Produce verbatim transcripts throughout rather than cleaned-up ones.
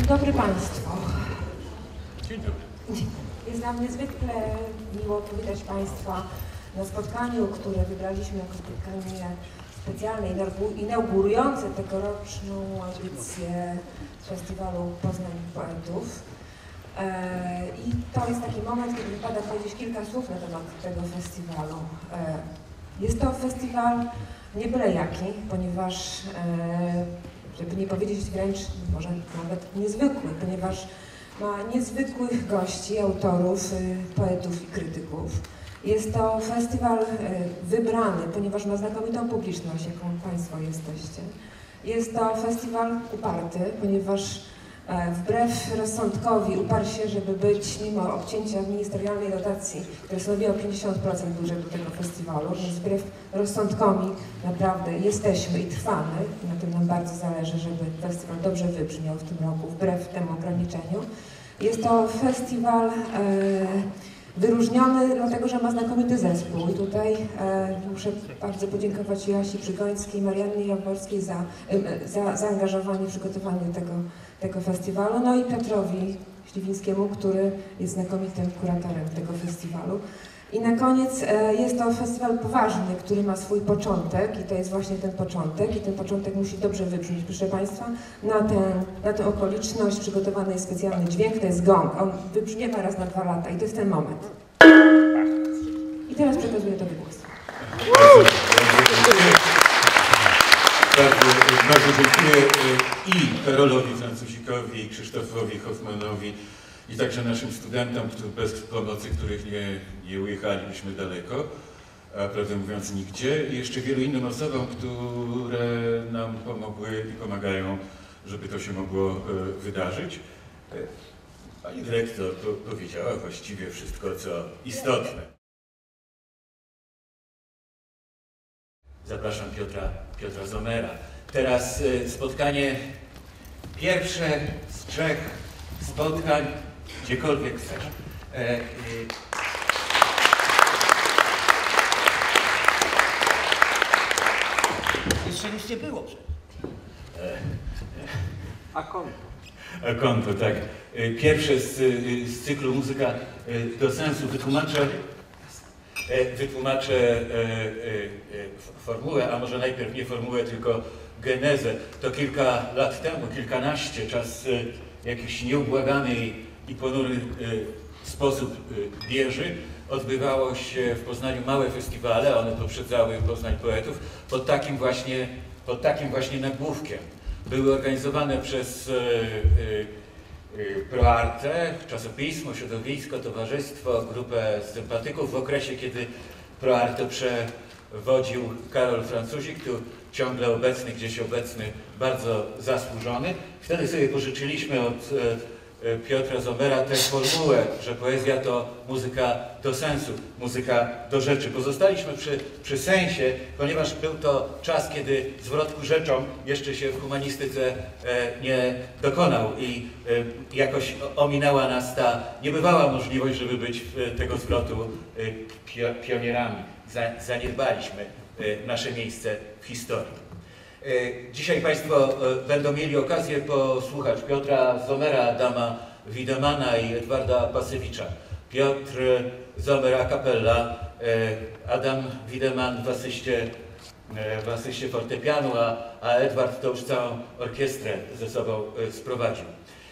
Dzień dobry Państwu. Dzień dobry. Jest nam niezwykle miło powitać Państwa na spotkaniu, które wybraliśmy jako spotkanie specjalne, inaugurujące tegoroczną edycję Festiwalu Poznań Poetów. I to jest taki moment, kiedy wypada powiedzieć kilka słów na temat tego festiwalu. Jest to festiwal nie byle jaki, ponieważ, żeby nie powiedzieć wręcz, może nawet niezwykły, ponieważ ma niezwykłych gości, autorów, poetów i krytyków. Jest to festiwal wybrany, ponieważ ma znakomitą publiczność, jaką Państwo jesteście. Jest to festiwal uparty, ponieważ wbrew rozsądkowi uparł się, żeby być, mimo obcięcia ministerialnej dotacji, które stanowiło pięćdziesiąt procent budżetu tego festiwalu, więc wbrew rozsądkowi naprawdę jesteśmy i trwamy. Na tym nam bardzo zależy, żeby festiwal dobrze wybrzmiał w tym roku, wbrew temu ograniczeniu. Jest to festiwal e, wyróżniony dlatego, że ma znakomity zespół. I tutaj e, muszę bardzo podziękować Joasi Przygońskiej, Mariannie Jaworskiej za, e, za zaangażowanie w przygotowanie tego, tego festiwalu, no i Piotrowi Śliwińskiemu, który jest znakomitym kuratorem tego festiwalu. I na koniec e, jest to festiwal poważny, który ma swój początek i to jest właśnie ten początek i ten początek musi dobrze wybrzmieć. Proszę Państwa, na tę, na tę okoliczność przygotowany jest specjalny dźwięk, to jest gong. On wybrzmiewa raz na dwa lata i to jest ten moment. I teraz przekazuję Tobie głos. Bardzo, bardzo dziękuję i Karolowi Francuzikowi, i Krzysztofowi Hoffmanowi, i także naszym studentom, bez pomocy których nie, nie ujechalibyśmy daleko, a prawdę mówiąc nigdzie, i jeszcze wielu innym osobom, które nam pomogły i pomagają, żeby to się mogło e, wydarzyć. E, Pani dyrektor powiedziała właściwie wszystko, co istotne. Zapraszam Piotra, Piotra Zommera. Teraz e, spotkanie pierwsze z trzech spotkań, gdziekolwiek chcesz. E, e, Jeszcze nic nie było przecież. e, A konto? A konto, tak. E, pierwsze z, z cyklu Muzyka e, do sensu. Wytłumaczę, e, wytłumaczę e, e, formułę, a może najpierw nie formułę, tylko genezę. To kilka lat temu, kilkanaście, czas e, jakiś nieubłagany i ponury e, sposób e, bieży. Odbywało się w Poznaniu małe festiwale, one poprzedzały Poznań Poetów, pod takim właśnie, pod takim właśnie nagłówkiem. Były organizowane przez e, e, ProArte, czasopismo, środowisko, towarzystwo, grupę sympatyków w okresie, kiedy ProArte przewodził Karol Francuzik, tu ciągle obecny, gdzieś obecny, bardzo zasłużony. Wtedy sobie pożyczyliśmy od e, Piotra Zommera tę formułę, że poezja to muzyka do sensu, muzyka do rzeczy. Pozostaliśmy przy, przy sensie, ponieważ był to czas, kiedy zwrot ku rzeczom jeszcze się w humanistyce e, nie dokonał i e, jakoś ominęła nas ta niebywała możliwość, żeby być w, tego zwrotu e, pio, pionierami. Za, zaniedbaliśmy e, nasze miejsce w historii. Dzisiaj Państwo będą mieli okazję posłuchać Piotra Zommera, Adama Wiedemana i Edwarda Pasewicza. Piotr Zommer a cappella, Adam Wiedeman w asyście, w asyście fortepianu, a, a Edward to już całą orkiestrę ze sobą sprowadził.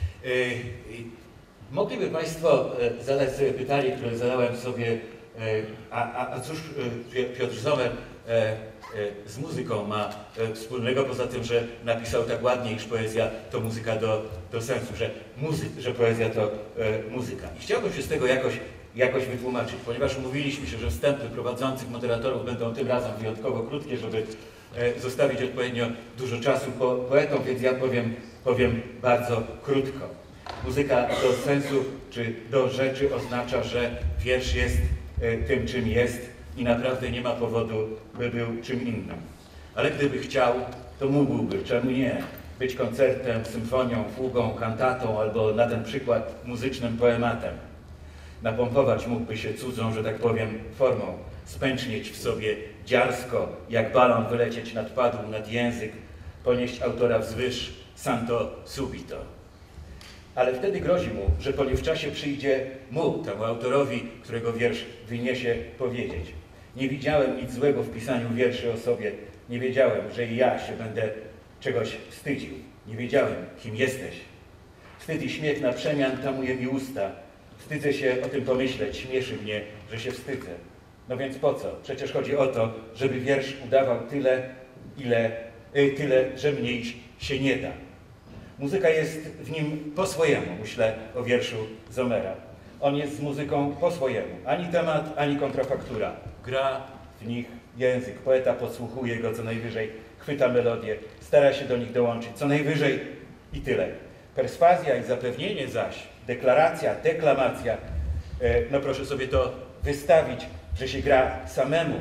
Mogliby Państwo zadać sobie pytanie, które zadałem sobie, a, a, a cóż Piotr Zommer z muzyką ma wspólnego, poza tym, że napisał tak ładnie, iż poezja to muzyka do, do sensu, że, muzy, że poezja to e, muzyka. I chciałbym się z tego jakoś, jakoś wytłumaczyć, ponieważ umówiliśmy się, że wstępy prowadzących moderatorów będą tym razem wyjątkowo krótkie, żeby e, zostawić odpowiednio dużo czasu po, poetom, więc ja powiem, powiem bardzo krótko. Muzyka do sensu czy do rzeczy oznacza, że wiersz jest e, tym, czym jest, i naprawdę nie ma powodu, by był czym innym. Ale gdyby chciał, to mógłby, czemu nie, być koncertem, symfonią, fugą, kantatą albo na ten przykład muzycznym poematem. Napompować mógłby się cudzą, że tak powiem, formą, spęcznieć w sobie dziarsko, jak balon wylecieć nad padł, nad język, ponieść autora wzwyż, santo subito. ale wtedy grozi mu, że po niewczasie przyjdzie mu, temu autorowi, którego wiersz wyniesie, powiedzieć: nie widziałem nic złego w pisaniu wierszy o sobie, nie wiedziałem, że i ja się będę czegoś wstydził, nie wiedziałem, kim jesteś. Wstyd i śmiech na przemian tamuje mi usta, wstydzę się o tym pomyśleć, śmieszy mnie, że się wstydzę. No więc po co? Przecież chodzi o to, żeby wiersz udawał tyle, ile, y, tyle, że mniej się nie da. Muzyka jest w nim po swojemu, myślę o wierszu Zommera. On jest z muzyką po swojemu. Ani temat, ani kontrafaktura. Gra w nich język. Poeta podsłuchuje go co najwyżej, chwyta melodię, stara się do nich dołączyć. Co najwyżej i tyle. Perswazja i zapewnienie zaś, deklaracja, deklamacja, no proszę sobie to wystawić, że się gra samemu,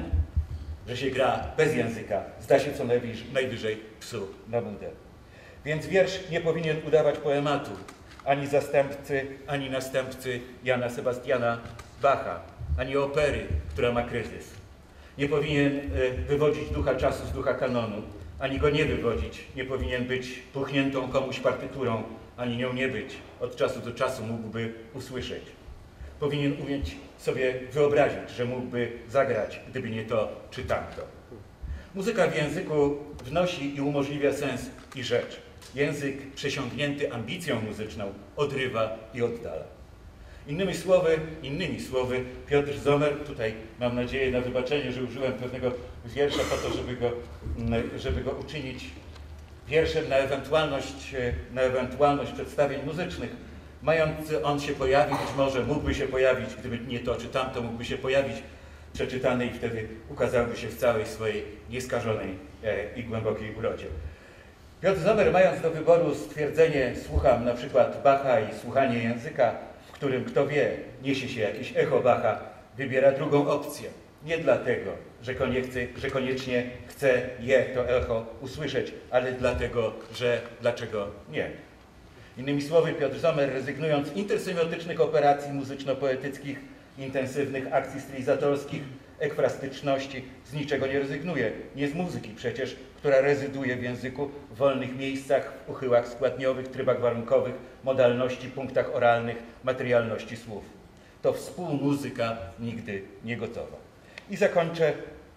że się gra bez języka, zda się co najwyżej, najwyżej psu na budę. Więc wiersz nie powinien udawać poematu, ani zastępcy, ani następcy Jana Sebastiana Bacha, ani opery, która ma kryzys. Nie powinien wywodzić ducha czasu z ducha kanonu, ani go nie wywodzić. Nie powinien być puchniętą komuś partyturą, ani nią nie być. Od czasu do czasu mógłby usłyszeć. Powinien umieć sobie wyobrazić, że mógłby zagrać, gdyby nie to czy tamto. Muzyka w języku wnosi i umożliwia sens i rzecz. Język przesiągnięty ambicją muzyczną odrywa i oddala. Innymi słowy, innymi słowy, Piotr Sommer, tutaj mam nadzieję na wybaczenie, że użyłem pewnego wiersza po to, żeby go, żeby go uczynić wierszem na ewentualność, na ewentualność przedstawień muzycznych. Mając on się pojawić, być może mógłby się pojawić, gdyby nie to czy tamto, mógłby się pojawić przeczytany i wtedy ukazałby się w całej swojej nieskażonej i głębokiej urodzie. Piotr Sommer, mając do wyboru stwierdzenie słucham na przykład Bacha i słuchanie języka, w którym kto wie niesie się jakieś echo Bacha, wybiera drugą opcję. Nie dlatego, że, koniecznie, że koniecznie chce je, to echo, usłyszeć, ale dlatego, że dlaczego nie. Innymi słowy, Piotr Sommer, rezygnując z intersemiotycznych operacji muzyczno-poetyckich, intensywnych akcji stylizatorskich, ekfrastyczności, z niczego nie rezygnuje. Nie z muzyki przecież, która rezyduje w języku, w wolnych miejscach, w uchyłach składniowych, trybach warunkowych, modalności, punktach oralnych, materialności słów. To współmuzyka nigdy nie gotowa. I zakończę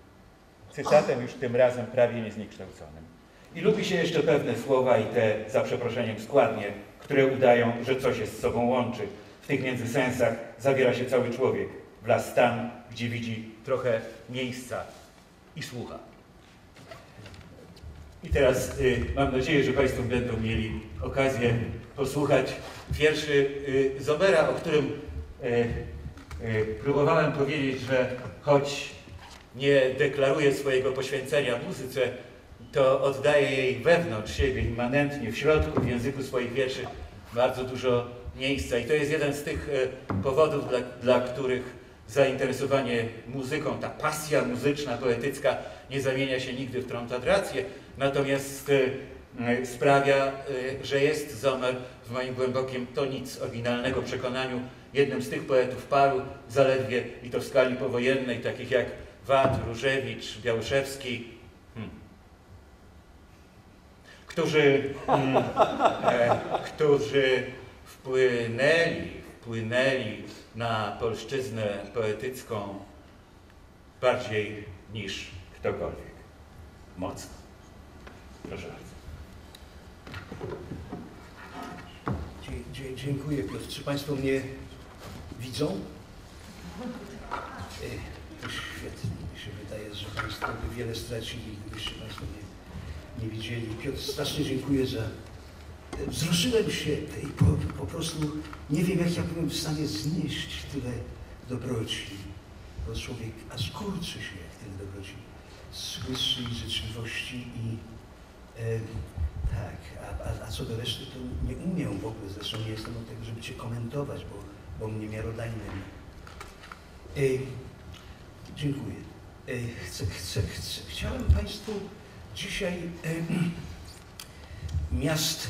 cytatem już tym razem prawie niezniekształconym. I lubi się jeszcze pewne słowa i te, za przeproszeniem, składnie, które udają, że coś się z sobą łączy. W tych międzysensach zawiera się cały człowiek, wlazł tam, gdzie widzi trochę miejsca i słucha. I teraz y, mam nadzieję, że Państwo będą mieli okazję posłuchać wierszy y, Sommera, o którym y, y, próbowałem powiedzieć, że choć nie deklaruje swojego poświęcenia muzyce, to oddaje jej wewnątrz siebie, immanentnie, w środku, w języku swoich wierszy bardzo dużo miejsca. I to jest jeden z tych y, powodów, dla, dla których zainteresowanie muzyką, ta pasja muzyczna, poetycka nie zamienia się nigdy w tromtadrację, natomiast y, y, sprawia, y, że jest Sommer w moim głębokim, to nic oryginalnego przekonaniu, jednym z tych poetów paru, zaledwie i to w skali powojennej, takich jak Wat, Różewicz, Białoszewski, hmm, którzy, hmm, e, którzy wpłynęli, wpłynęli na polszczyznę poetycką bardziej niż ktokolwiek. Mocno. Proszę bardzo. Dzie dzie dziękuję, Piotr. Czy Państwo mnie widzą? To świetnie. Mi się wydaje, że Państwo by wiele stracili, gdybyście Państwo nie, nie widzieli. Piotr, strasznie dziękuję za... Wzruszyłem się i po, po prostu nie wiem, jak ja byłem w stanie znieść tyle dobroci. Bo człowiek aż kurczy się, jak tyle dobroci słyszy i życzliwości i e, tak, a, a, a co do reszty to nie umiem w ogóle, zresztą nie jestem od tego, żeby Cię komentować, bo, bo mnie miarodajnym. E, dziękuję. E, chcę, chcę, chcę, chciałem Państwu dzisiaj e, miast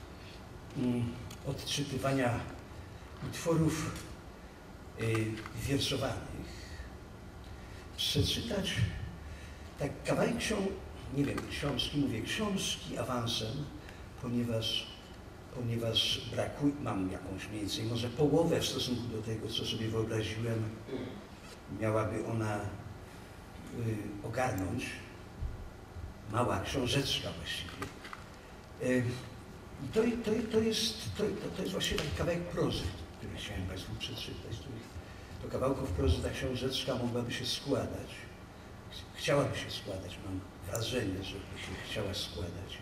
odczytywania utworów y, wierszowanych przeczytać tak kawałek książ nie wiem, książki, mówię książki awansem, ponieważ ponieważ brakuje, mam jakąś mniej więcej może połowę w stosunku do tego, co sobie wyobraziłem, miałaby ona y, ogarnąć. Mała książeczka właściwie. Y, I to, to, to, jest, to, to jest właściwie taki kawałek prozy, który chciałem Państwu przeczytać. Do kawałków prozy ta książeczka mogłaby się składać. Chciałaby się składać, mam wrażenie, żeby się chciała składać.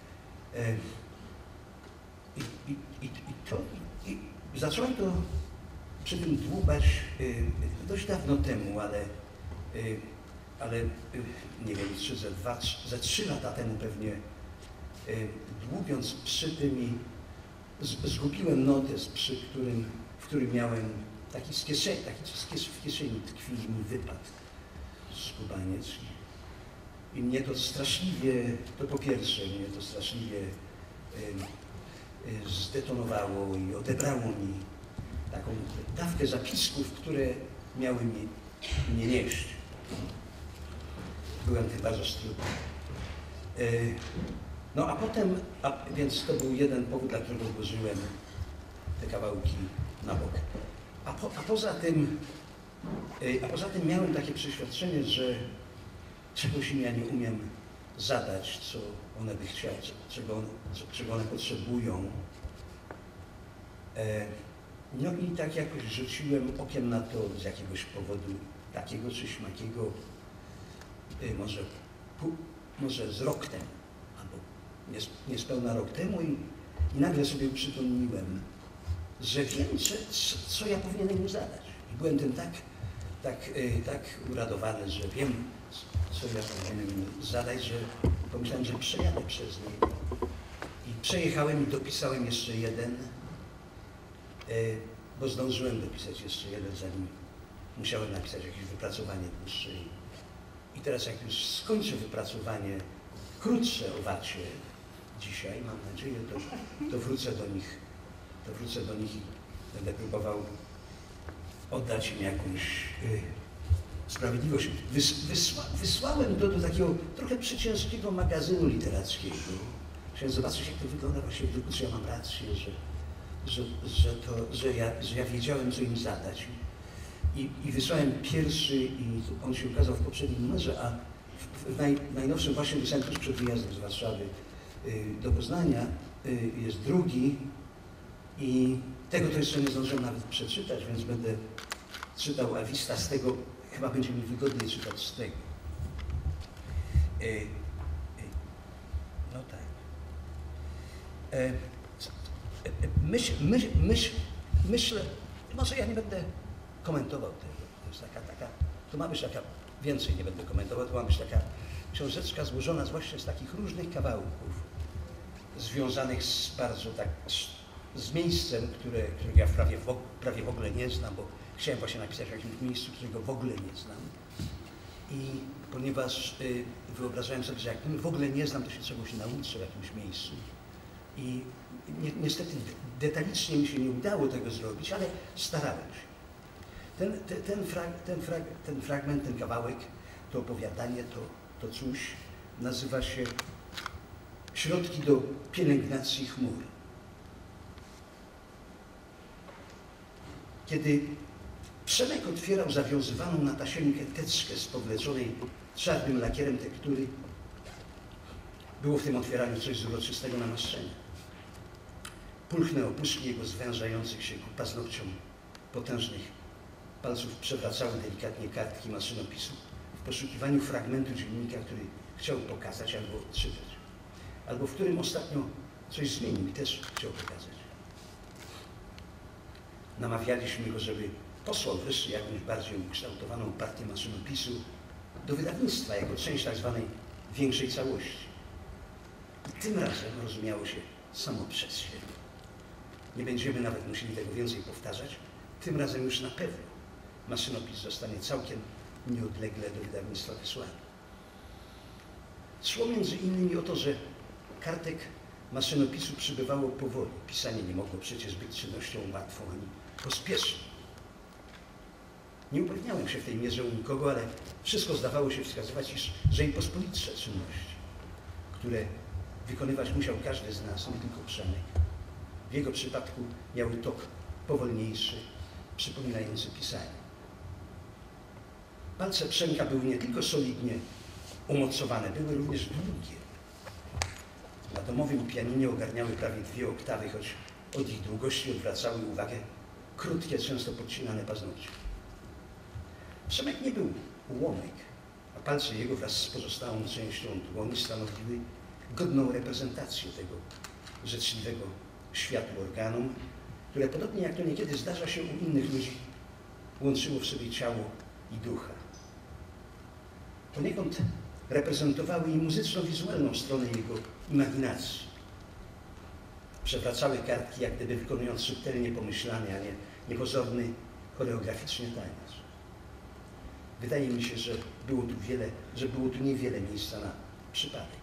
I, i, i, i, to, i zacząłem to przy tym dłubać dość dawno temu, ale, ale nie wiem, czy ze, dwa, ze trzy lata temu pewnie, dłubiąc przy tym i z, zgubiłem notes, przy którym, w którym miałem taki z kieszeni, taki z kieszeni, w kieszeni tkwi mi wypadł skubaniec. I mnie to straszliwie, to po pierwsze, mnie to straszliwie y, y, zdetonowało i odebrało mi taką dawkę zapisków, które miały mi mnie nieść. Byłem tym bardzo strudny. Y, no a potem, a, więc to był jeden powód, dla którego odłożyłem te kawałki na bok. A, po, a poza tym, y, a poza tym miałem takie przeświadczenie, że czegoś im ja nie umiem zadać, co one by chciały, czego one, czego one potrzebują. E, no i tak jakoś rzuciłem okiem na to z jakiegoś powodu takiego czy śmakiego, e, może, pół, może z rok temu, albo niespełna rok temu i, i nagle sobie uprzytomniłem, że wiem, co, co ja powinienem im zadać. I byłem tym tak, tak, e, tak uradowany, że wiem, co ja powinienem zadać, że pomyślałem, że przejadę przez nie. I przejechałem i dopisałem jeszcze jeden, bo zdążyłem dopisać jeszcze jeden, zanim musiałem napisać jakieś wypracowanie dłuższe. I teraz jak już skończę wypracowanie krótsze o wacie dzisiaj, mam nadzieję, to, to wrócę do nich, to wrócę do nich i będę próbował oddać im jakąś sprawiedliwość. Wys, wysła, wysłałem to do takiego trochę przeciężkiego magazynu literackiego. Chciałem zobaczyć, jak to wygląda właśnie w druku, czy ja mam rację, że, że, że, to, że, ja, że ja wiedziałem, co im zadać. I, i wysłałem pierwszy i on się ukazał w poprzednim numerze, a w, w naj, najnowszym właśnie wysłałem tuż przed wyjazdem z Warszawy y, do Poznania y, jest drugi i tego to jeszcze nie zdążyłem nawet przeczytać, więc będę czytał Awista z tego. Chyba będzie mi wygodniej czytać z tego. E, e, no tak. E, e, myśl, myśl, myśl, myślę, może ja nie będę komentował tego. To jest taka, taka, to ma być taka, więcej nie będę komentował, to ma być taka książeczka złożona właśnie z takich różnych kawałków, związanych z bardzo tak, z, z miejscem, które, którego ja prawie w, prawie w ogóle nie znam, bo chciałem właśnie napisać w jakimś miejscu, którego w ogóle nie znam. I ponieważ y, wyobrażałem sobie, że jak w ogóle nie znam, to się czegoś nauczę w jakimś miejscu. I ni niestety detalicznie mi się nie udało tego zrobić, ale starałem się. Ten, te, ten, frag, ten, frag, ten fragment, ten kawałek, to opowiadanie, to, to coś nazywa się Środki do pielęgnacji chmur. Kiedy Przemek otwierał zawiązywaną na tasiemkę teczkę z powleczonej czarnym lakierem tektury, było w tym otwieraniu coś z uroczystego namaszczenia. Pulchne opuszki jego zwężających się ku paznokciom potężnych palców przewracały delikatnie kartki maszynopisu w poszukiwaniu fragmentu dziennika, który chciał pokazać albo odczytać, albo w którym ostatnio coś zmienił i też chciał pokazać. Namawialiśmy go, żeby posłał wreszcie jakąś bardziej ukształtowaną partię maszynopisu do wydawnictwa jako część tak zwanej większej całości. I tym razem rozumiało się samo przez się. Nie będziemy nawet musieli tego więcej powtarzać. Tym razem już na pewno maszynopis zostanie całkiem nieodlegle do wydawnictwa wysłany. Szło między innymi o to, że kartek maszynopisu przybywało powoli. Pisanie nie mogło przecież być czynnością łatwą ani pospieszną. Nie upewniałem się w tej mierze u nikogo, ale wszystko zdawało się wskazywać, iż, że i pospolitsze czynności, które wykonywać musiał każdy z nas, nie tylko Przemek, W jego przypadku miały tok powolniejszy, przypominający pisanie. Palce Przemka były nie tylko solidnie umocowane, były również długie. Na domowym pianinie ogarniały prawie dwie oktawy, choć od ich długości odwracały uwagę krótkie, często podcinane paznokcie. Przemek nie był ułomek, a palce jego wraz z pozostałą częścią dłoni stanowiły godną reprezentację tego życzliwego światu organum, które podobnie jak to niekiedy zdarza się u innych ludzi, łączyło w sobie ciało i ducha. Poniekąd reprezentowały i muzyczno-wizualną stronę jego imaginacji. Przewracały kartki, jak gdyby wykonując subtelnie pomyślany, a nie niepozorny, choreograficznie taniec. Wydaje mi się, że było tu wiele, że było tu niewiele miejsca na przypadek.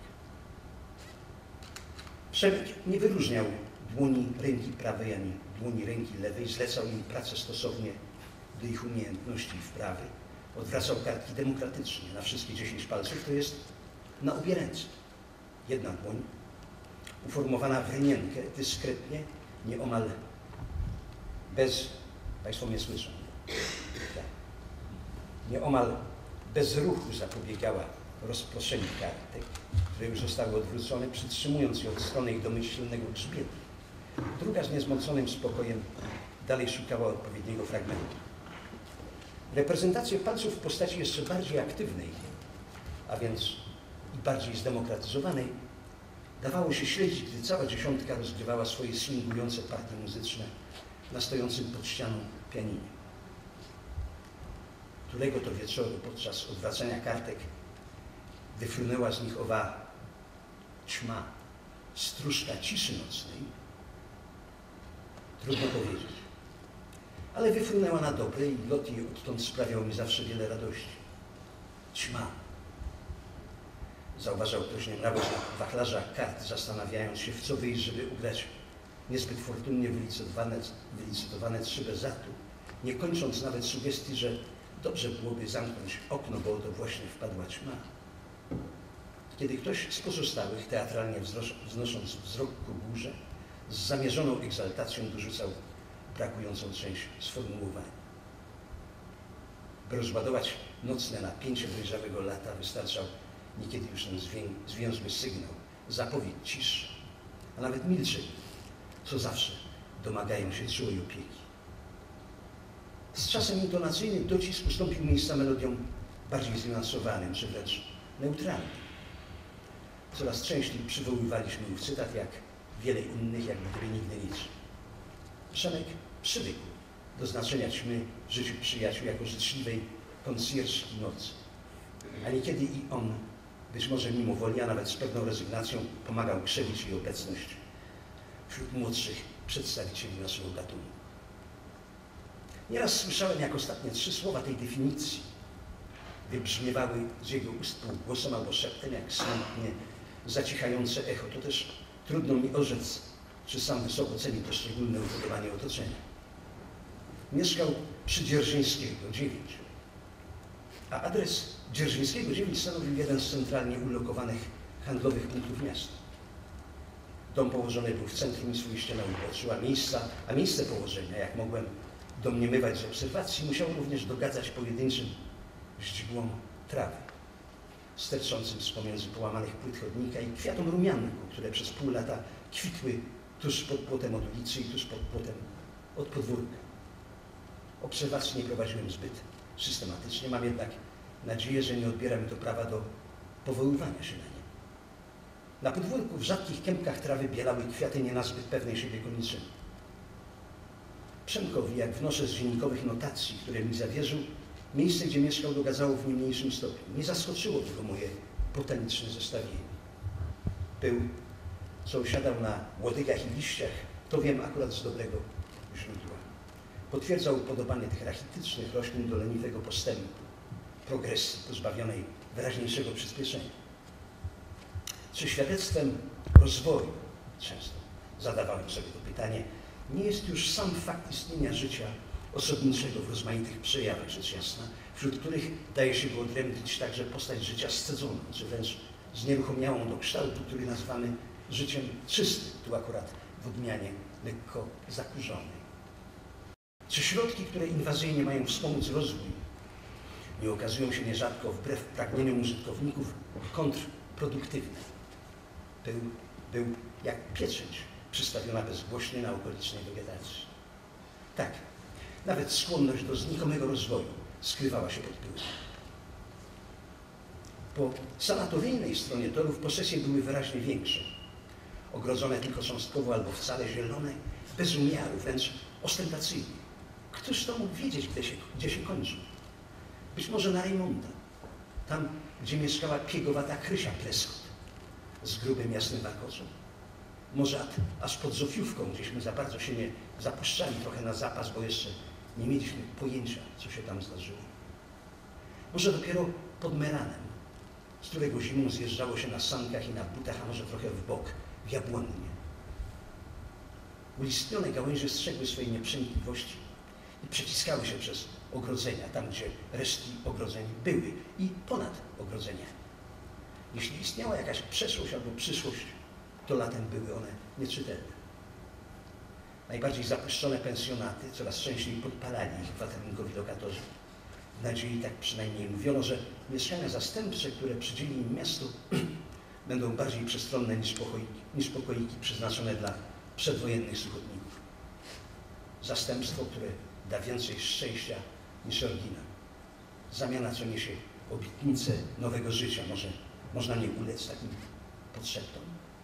Przemek nie wyróżniał dłoni ręki prawej ani dłoni ręki lewej, zlecał im pracę stosownie do ich umiejętności i wprawy. Odwracał kartki demokratycznie na wszystkie dziesięć palców, to jest na obie ręce. Jedna dłoń, uformowana w rynienkę, dyskretnie, nieomal bez, Państwo mnie słyszą, tak, nieomal bez ruchu zapobiegała rozproszeniu kartek, które już zostały odwrócone, przytrzymując je od strony ich domyślnego grzbietu. Druga z niezmąconym spokojem dalej szukała odpowiedniego fragmentu. Reprezentację palców w postaci jeszcze bardziej aktywnej, a więc i bardziej zdemokratyzowanej, dawało się śledzić, gdy cała dziesiątka rozgrywała swoje swingujące partie muzyczne na stojącym pod ścianą pianinie. Którego to wieczoru podczas odwracania kartek wyfrunęła z nich owa ćma, stróżka ciszy nocnej, trudno powiedzieć. Ale wyfrunęła na dobre i lot jej odtąd sprawiał mi zawsze wiele radości. Ćma. Zauważał ktoś nawet na wachlarzach kart, zastanawiając się, w co wyjść, żeby ugrać niezbyt fortunnie wylicytowane, wylicytowane trzy bez zatu, nie kończąc nawet sugestii, że dobrze byłoby zamknąć okno, bo oto właśnie wpadła ćma. Kiedy ktoś z pozostałych, teatralnie wznosząc wzrok ku górze, z zamierzoną egzaltacją dorzucał brakującą część sformułowania. By rozładować nocne napięcie dojrzałego lata, wystarczał niekiedy już ten zwię zwięzły sygnał, zapowiedź ciszy, a nawet milczeń, co zawsze domagają się czułej opieki. Z czasem intonacyjny docisk ustąpił miejsca melodiom bardziej zniuansowanym, czy wręcz neutralnym. Coraz częściej przywoływaliśmy ów cytat, jak wiele innych, jak gdyby nigdy nic. Przemek przywykł do znaczenia ćmy w życiu przyjaciół jako życzliwej konsjerżki nocy. A niekiedy i on, być może mimo woli, a nawet z pewną rezygnacją, pomagał krzewić jej obecność wśród młodszych przedstawicieli naszego gatunku. Nieraz słyszałem, jak ostatnie trzy słowa tej definicji wybrzmiewały z jego ust półgłosem albo szeptem, jak smętnie zacichające echo. To też trudno mi orzec, czy sam wysoko ceni poszczególne upodobanie otoczenia. Mieszkał przy Dzierżyńskiego dziewięć, a adres Dzierżyńskiego dziewięć stanowił jeden z centralnie ulokowanych handlowych punktów miasta. Dom położony był w centrum i swoiście na uboczu, a, miejsca, a miejsce położenia, jak mogłem domniemywać z obserwacji, musiało również dogadzać pojedynczym źdźbłom trawy, sterczącym z pomiędzy połamanych płyt chodnika i kwiatom rumianku, które przez pół lata kwitły tuż pod płotem od ulicy i tuż pod płotem od podwórka. Obserwacji nie prowadziłem zbyt systematycznie, mam jednak nadzieję, że nie odbiera mi to prawa do powoływania się na nie. Na podwórku w rzadkich kępkach trawy bielały kwiaty nie nazbyt pewnej siebie koniczyny. Przemkowi, jak wnoszę z dziennikowych notacji, które mi zawierzył, miejsce, gdzie mieszkał, dogadzało w nie mniejszym stopniu. Nie zaskoczyło tego moje botaniczne zestawienie. Pył, co osiadał na łodygach i liściach, to wiem akurat z dobrego źródła. Potwierdzał upodobanie tych rachitycznych roślin do leniwego postępu, progresji pozbawionej wyraźniejszego przyspieszenia. Czy świadectwem rozwoju, często zadawałem sobie to pytanie, nie jest już sam fakt istnienia życia osobniczego w rozmaitych przejawach, rzecz jasna, wśród których daje się wyodrębnić także postać życia scedzoną, czy wręcz znieruchomiałą do kształtu, który nazywamy życiem czystym, tu akurat w odmianie lekko zakurzony. Czy środki, które inwazyjnie mają wspomóc rozwój, nie okazują się nierzadko wbrew pragnieniom użytkowników kontrproduktywne? Był, był jak pieczęć przystawiona bezgłośnie na okolicznej wegetacji. Tak, nawet skłonność do znikomego rozwoju skrywała się pod pyłem. Po sanatoryjnej stronie torów posesje były wyraźnie większe. Ogrodzone tylko cząstkowo albo wcale, zielone, bez umiaru, wręcz ostentacyjnie. Któż to mógł wiedzieć, gdzie się, gdzie się kończy? Być może na Rejmonta, tam, gdzie mieszkała piegowata Krysia Prescott z grubym, jasnym warkoczem. Może aż pod Zofiówką, gdzieśmy za bardzo się nie zapuszczali trochę na zapas, bo jeszcze nie mieliśmy pojęcia, co się tam zdarzyło. Może dopiero pod Meranem, z którego zimą zjeżdżało się na sankach i na butach, a może trochę w bok, w Jabłonnie. Ulistnione gałęzie strzegły swojej nieprzenikliwości i przeciskały się przez ogrodzenia, tam gdzie resztki ogrodzeń były i ponad ogrodzeniami. Jeśli istniała jakaś przeszłość albo przyszłość, to latem były one nieczytelne. Najbardziej zapuszczone pensjonaty coraz częściej podpalali ich kwaterunkowi lokatorzy. W nadziei, tak przynajmniej mówiono, że mieszkania zastępcze, które przydzieli im miasto, będą bardziej przestronne niż pokoiki, niż pokoiki przeznaczone dla przedwojennych suchotników. Zastępstwo, które da więcej szczęścia niż oryginał. Zamiana, co niesie obietnicę nowego życia. Może można nie ulec takim podszeptom.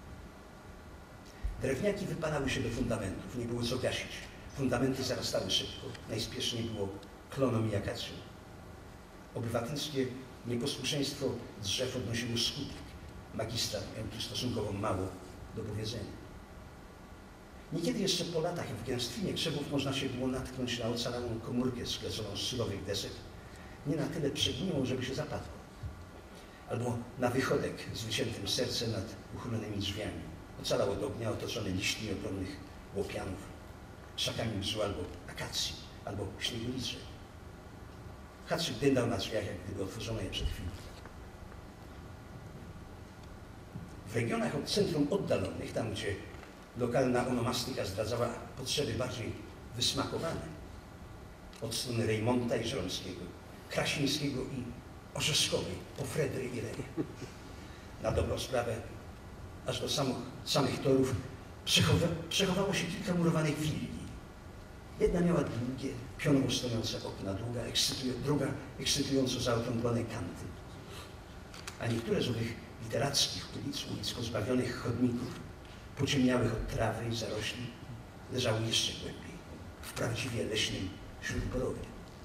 Drewniaki wypalały się do fundamentów, nie było co gasić. Fundamenty zarastały szybko, najspieszniej było klonom i akacją. Obywatelskie nieposłuszeństwo drzew odnosiło skutek. Magistrat miał tu stosunkowo mało do powiedzenia. Niekiedy jeszcze po latach w gęstwinie krzewów można się było natknąć na ocalałą komórkę skleconą z surowych desek, nie na tyle przegniłą, żeby się zapadła. Albo na wychodek z wyciętym sercem nad uchylonymi drzwiami. Ocalał od ognia otoczony liśćmi ogromnych łopianów, krzakami bzu albo akacji, albo śnieguliczek. Haczyk dędał na drzwiach, jak gdyby otworzono je przed chwilą. W regionach od centrum oddalonych, tam gdzie lokalna onomastyka zdradzała potrzeby bardziej wysmakowane, od strony Rejmonta i Żeromskiego, Krasińskiego i Orzeszkowej, po Fredry i Reje. Na dobrą sprawę, aż do samych, samych torów przechowa, przechowało się kilka murowanych willi. Jedna miała długie, pionowo stojące okna, druga, ekscytuj, druga ekscytująco zaokrąglone kanty. A niektóre z owych literackich ulic, ulic pozbawionych chodników, pociemniałych od trawy i zarośli, leżały jeszcze głębiej, w prawdziwie leśnym śródborowie.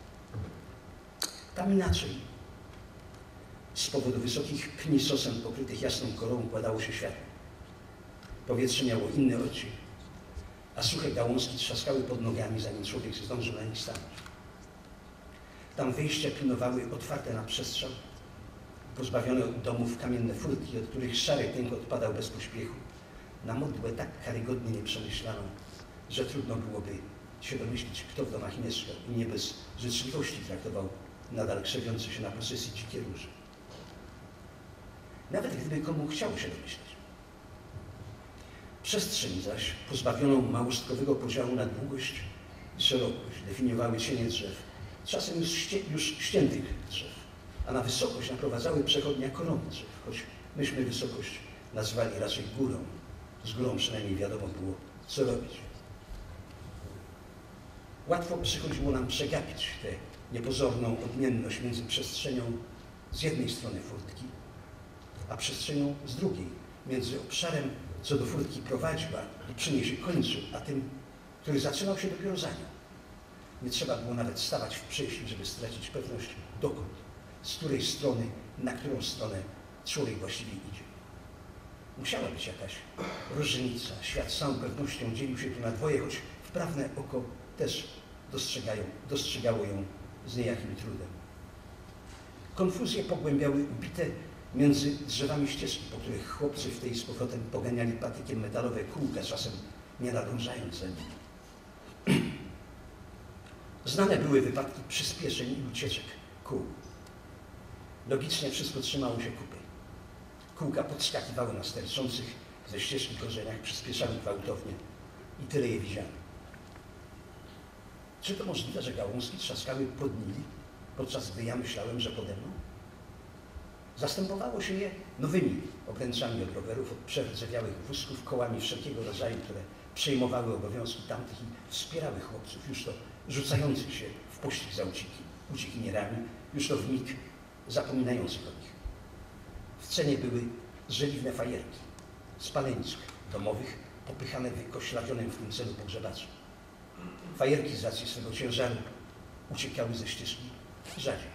Tam inaczej. Z powodu wysokich pni sosen pokrytych jasną korą układało się światło. Powietrze miało inny odcień, a suche gałązki trzaskały pod nogami, zanim człowiek zdążył na nich stanąć. Tam wyjścia pilnowały otwarte na przestrzał, pozbawione od domów kamienne furtki, od których szary tynk odpadał bez pośpiechu, na modłę tak karygodnie nieprzemyślaną, że trudno byłoby się domyślić, kto w domach mieszkał i nie bez życzliwości traktował nadal krzewiące się na posesji dzikie róże. Nawet gdyby komu chciało się domyśleć. Przestrzeń zaś, pozbawioną małostkowego podziału na długość i szerokość, definiowały cienie drzew, czasem już, ście, już ściętych drzew, a na wysokość naprowadzały przechodnia korony drzew, choć myśmy wysokość nazwali raczej górą. Z górą przynajmniej wiadomo było, co robić. Łatwo przychodziło nam przegapić tę niepozorną odmienność między przestrzenią z jednej strony furtki, a przestrzenią z drugiej, między obszarem, co do furtki prowadziła i przy niej się kończył, a tym, który zaczynał się dopiero za nią. Nie trzeba było nawet stawać w przejściu, żeby stracić pewność dokąd, z której strony, na którą stronę człowiek właściwie idzie. Musiała być jakaś różnica. Świat z całą pewnością dzielił się tu na dwoje, choć wprawne oko też dostrzegają, dostrzegało ją z niejakim trudem. Konfuzje pogłębiały ubite między drzewami ścieżki, po których chłopcy w tej z powrotem poganiali patykiem metalowe kółka, czasem nie nadążając za nimi. Znane były wypadki przyspieszeń i ucieczek kół. Logicznie wszystko trzymało się kupy. Kółka podskakiwały na sterczących ze ścieżki korzeniach, przyspieszały gwałtownie i tyle je widziałem. Czy to możliwe, że gałązki trzaskały pod nimi, podczas gdy ja myślałem, że pode mną? Zastępowało się je nowymi obręczami od rowerów, od przerdzewiałych wózków, kołami wszelkiego rodzaju, które przejmowały obowiązki tamtych i wspierały chłopców, już to rzucających się w pościg za ucieki, uciekinierami, już to w mig zapominających o nich. W cenie były żeliwne fajerki, spalenisk domowych, popychane wykoślawionym w tym celu pogrzebaczem. Fajerki z racji swego ciężaru uciekały ze ścieżki rzadziej.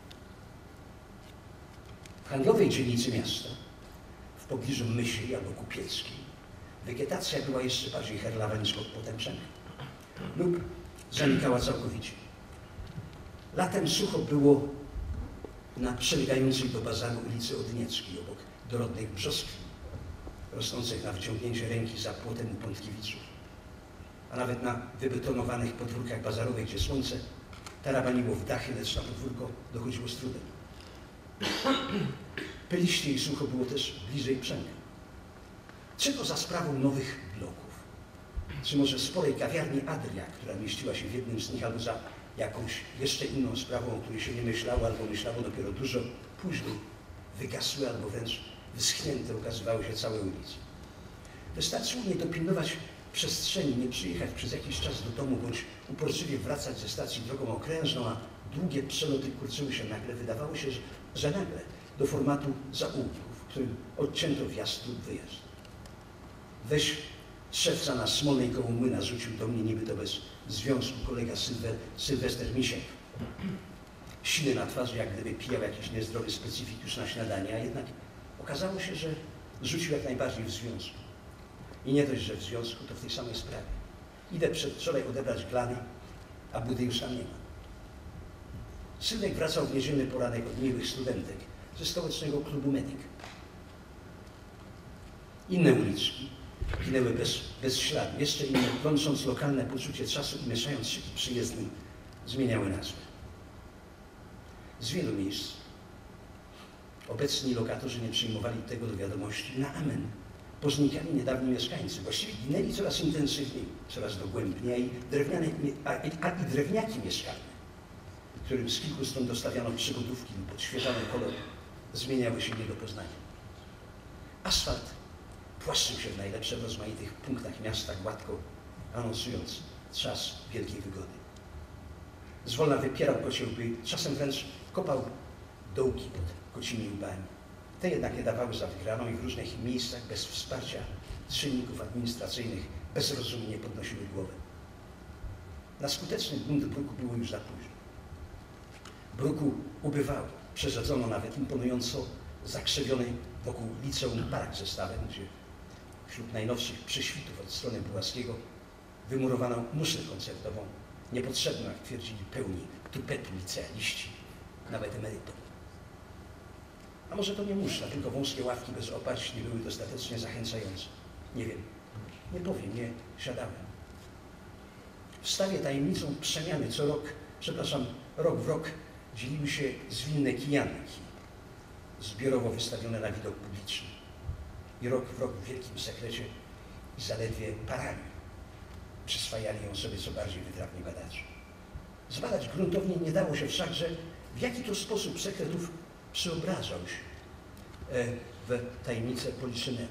W handlowej dzielnicy miasta, w pobliżu Myśli albo Kupieckiej, wegetacja była jeszcze bardziej herlawa niż pod Potemczeniem lub zanikała całkowicie. Latem sucho było na przebiegającej do bazaru ulicy Odnieckiej, obok dorodnych brzoskwi, rosnących na wyciągnięcie ręki za płotem u Pątkiewiczów, a nawet na wybetonowanych podwórkach bazarowych, gdzie słońce tarabaniło w dachy, lecz na podwórko dochodziło z trudem. Pyliście i sucho było też bliżej Przemka. Czy to za sprawą nowych bloków? Czy może sporej kawiarni Adria, która mieściła się w jednym z nich, albo za jakąś jeszcze inną sprawą, o której się nie myślało, albo myślało dopiero dużo później, wygasły albo wręcz wyschnięte okazywały się całe ulice. Wystarczyło nie dopilnować przestrzeni, nie przyjechać przez jakiś czas do domu, bądź uporczywie wracać ze stacji drogą okrężną, a długie przeloty kurczyły się nagle. Wydawało się, że, że nagle do formatu zaułków, w którym odcięto wjazd lub wyjazd. Weź szewca na Smolnej koło młyna rzucił do mnie niby to bez związku kolega Sylwer, Sylwester Misiek. Siny na twarzy, jak gdyby pijał jakiś niezdrowy specyfik już na śniadanie, a jednak okazało się, że rzucił jak najbardziej w związku. I nie dość, że w związku, to w tej samej sprawie. Idę przedwczoraj odebrać glany, a budy już tam nie ma. Sylwek wracał w niedzielny poranek od miłych studentek ze stołecznego klubu Medyk. Inne uliczki ginęły bez, bez śladu. Jeszcze inne, łącząc lokalne poczucie czasu i mieszając szyki przyjezdnym, zmieniały nazwę. Z wielu miejsc obecni lokatorzy nie przyjmowali tego do wiadomości na amen. Poznikali niedawni mieszkańcy. Właściwie ginęli coraz intensywniej, coraz dogłębniej, drewniane, a, a i drewniaki mieszkalne, którym z kilku stron dostawiano przygodówki lub podświeżany kolor, zmieniały się nie do poznania. Asfalt płaszczył się w najlepszych rozmaitych punktach miasta gładko, anonsując czas wielkiej wygody. Zwolna wypierał kociełby, czasem wręcz kopał dołki pod kocimi łbami. Te jednak nie dawały za wygraną i w różnych miejscach bez wsparcia czynników administracyjnych bezrozumnie podnosiły głowę. Na skuteczny bunt bruku było już za późno. Bruku ubywało. Przerzedzono nawet imponująco zakrzywiony wokół liceum park ze stawem, gdzie wśród najnowszych prześwitów od strony Pułaskiego wymurowano muszę koncertową, niepotrzebną, jak twierdzili pełni tupetu licealiści, nawet emerytom. A może to nie muszla, tylko wąskie ławki bez oparć nie były dostatecznie zachęcające. Nie wiem, nie powiem, nie siadałem. W stawie tajemnicą przemiany co rok, przepraszam, rok w rok dzieliły się zwinne kijanki, zbiorowo wystawione na widok publiczny. I rok w rok w wielkim sekrecie i zaledwie parami przyswajali ją sobie co bardziej wytrawni badacze. Zbadać gruntownie nie dało się wszakże, w jaki to sposób sekretów przeobrażał się w tajemnicę Poliszynela.